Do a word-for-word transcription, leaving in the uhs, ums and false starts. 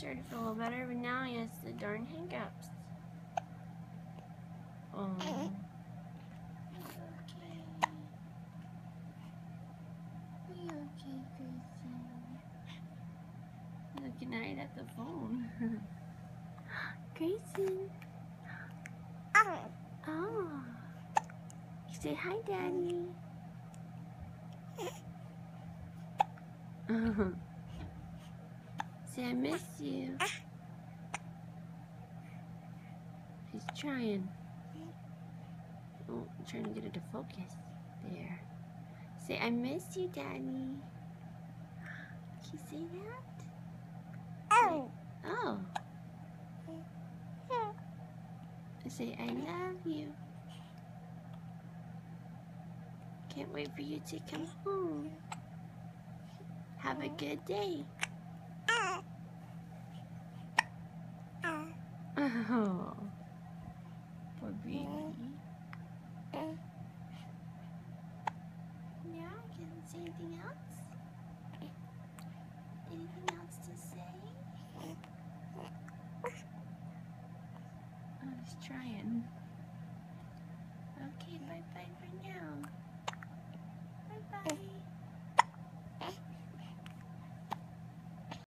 started to feel a little better, but now he has the darn hiccups. Oh. Okay. We okay, Grayson? Looking right at the phone. Grayson. Oh. Say hi, Daddy. Say I miss you. He's trying. Oh, I'm trying to get it to focus. There. Say I miss you, Daddy. Can you say that? Oh. Oh. Say I love you. Can't wait for you to come home. Have a good day. Oh, poor baby. Yeah, can I say anything else? Anything else to say? Oh, he's trying. Okay, bye-bye for now. Bye-bye.